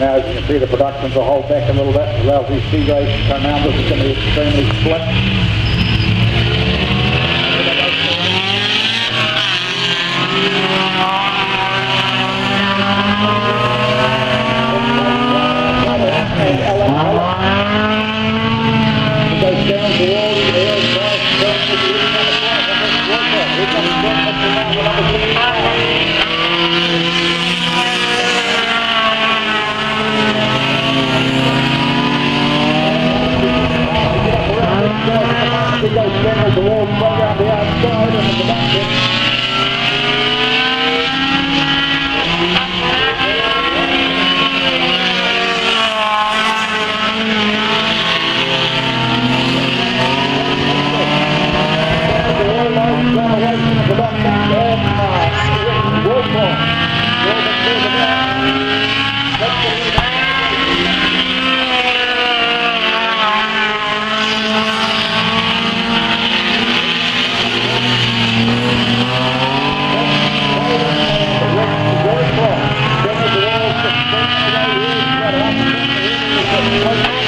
Now as you can see, the productions will hold back a little bit, allows these Speedways to come around. This is going to be extremely split. The wall right around the outside and the production. Okay.